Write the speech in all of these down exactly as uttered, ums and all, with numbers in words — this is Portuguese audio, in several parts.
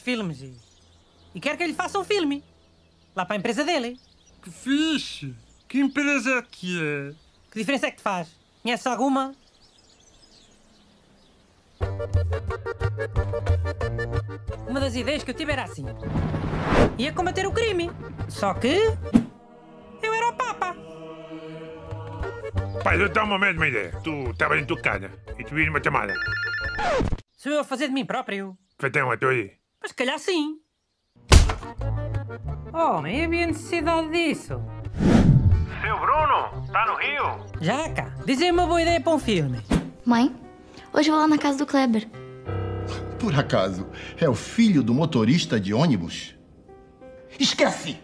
filmes e, e quer que eu lhe faça um filme. Lá para a empresa dele. Que fixe! Que empresa é que é? Que diferença é que te faz? Conheces alguma? Uma das ideias que eu tive era assim. Ia combater o crime. Só que... eu era o Papa. Pai, eu tenho uma mesma ideia. Tu estavas em tua casa e te vi numa chamada. Sou eu a fazer de mim próprio? Feitão, a tua aí. Mas se calhar sim. Oh, mas havia necessidade disso. Seu Bruno, está no Rio? Já cá, dizem uma boa ideia para um filme. Mãe, hoje eu vou lá na casa do Kleber. Por acaso, é o filho do motorista de ônibus? Esquece!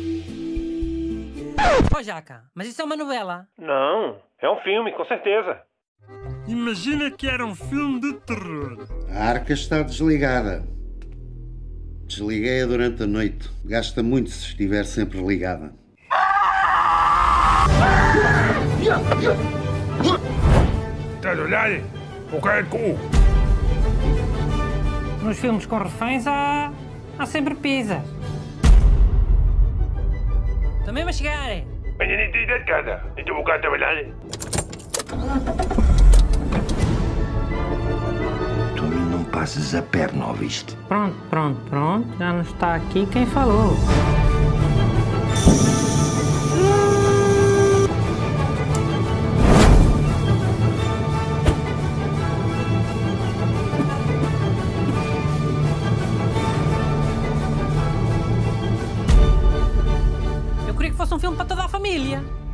Oh, Jaca, mas isso é uma novela. Não, é um filme, com certeza. Imagina que era um filme de terror. A arca está desligada. Desliguei-a durante a noite. Gasta muito se estiver sempre ligada. Estás a olhar? O cara de cu. Nos filmes com reféns há... há sempre pizzas. Também vai chegar. Ainda nem te de casa. Então vou cá trabalhar. Tu a mim não passes a perna, ouviste? Pronto, pronto, pronto. Já não está aqui quem falou. Eu queria que fosse um filme para toda a família.